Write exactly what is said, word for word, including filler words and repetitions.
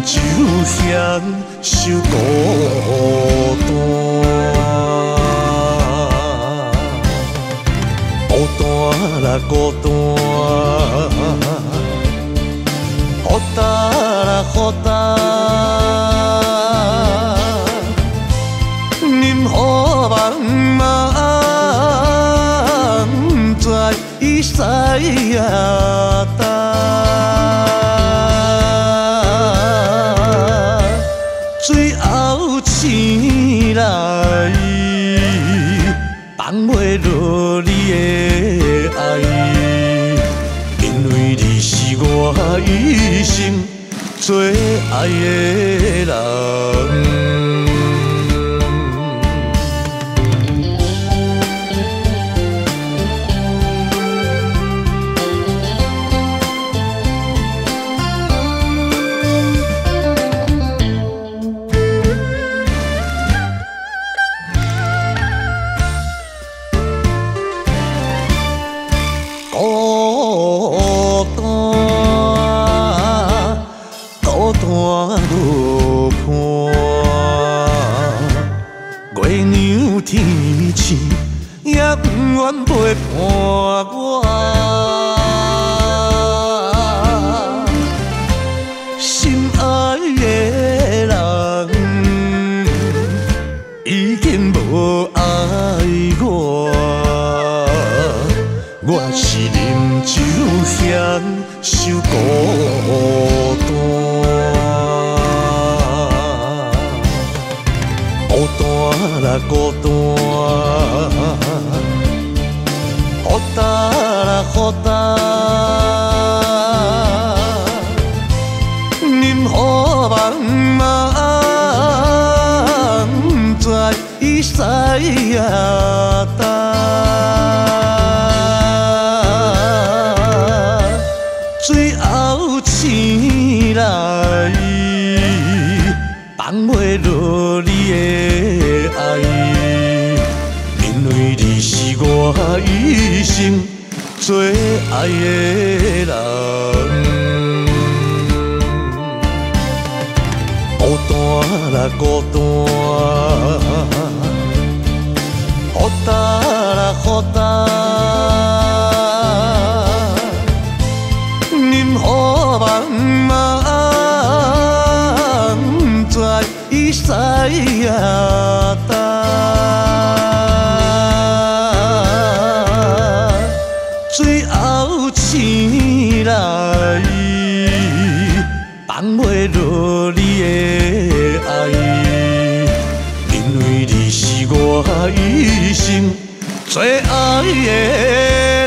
就嫌受孤单，孤单啦孤单，好哒啦好哒，任何梦嘛不知伊使啊哒。最后醒来，放袂落你的爱，因为你是我一生最爱的人。孤单，孤单无伴，月娘天星也不愿陪伴我。心爱的人已经无爱我。我是啉酒嫌受孤单，孤单啦孤单，好哒啦好哒，任何梦嘛不知伊使啊哒。最后醒来，放袂落你的爱，因为你是我一生最爱的人。孤单啦孤单，好哒啦好哒。任何梦嘛不知伊使啊哒。最后醒来，放袂落你的爱，因为你是我一生最爱的。